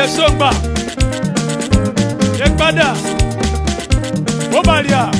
Esomba Ekbada Obalia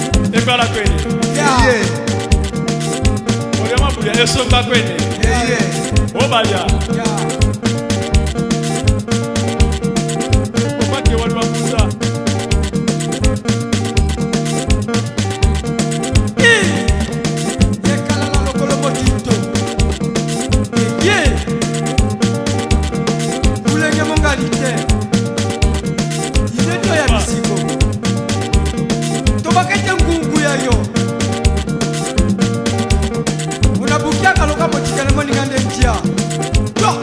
Esomba kwene. Obalia. Komake wali wakusa. Yekala la lokolo motito. Ye. Ulenge mongalite. Ineto ya misiko. Tobakete ngungu ya yo. Unabukia kaloka motika na moni ngande njia. Yo.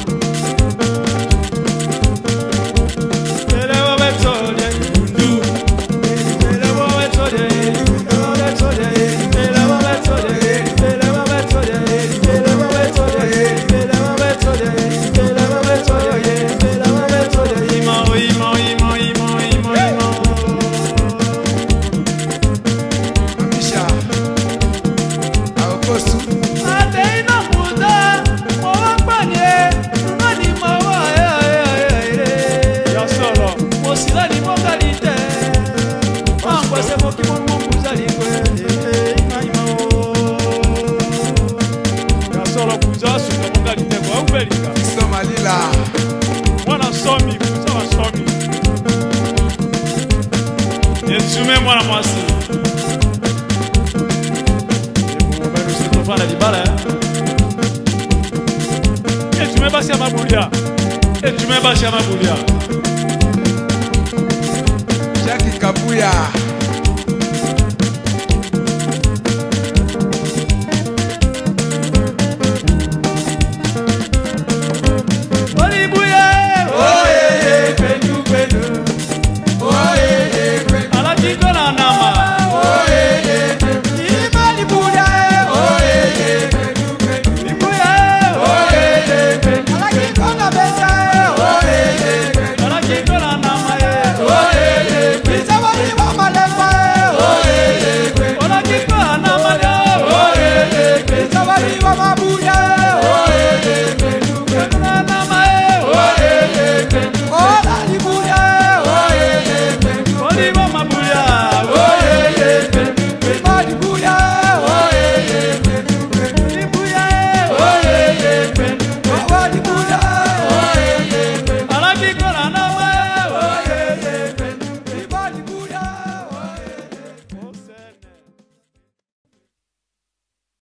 Elewa betole ndu. Elewa betole. Elewa betole. Elewa betole. Elewa betole. Elewa betole. Elewa betole. Elewa betole. Elewa betole. Imo imo imo imo imo imo. Misha. Aokosu. Ateina muda, mwapanye, nani mawa ya solo. Mosila ni mongalite. Mangwa se moki mungu zalikwe. Ya solo kuzasu na mongalite kwa ubelika. Somalila. Mwana somi, kuzawa somi. Netume mwana mwasi. Mbenu se tofana libala Etume basi ya mabulia. Etume basi ya mabulia. Jackie Kabuya.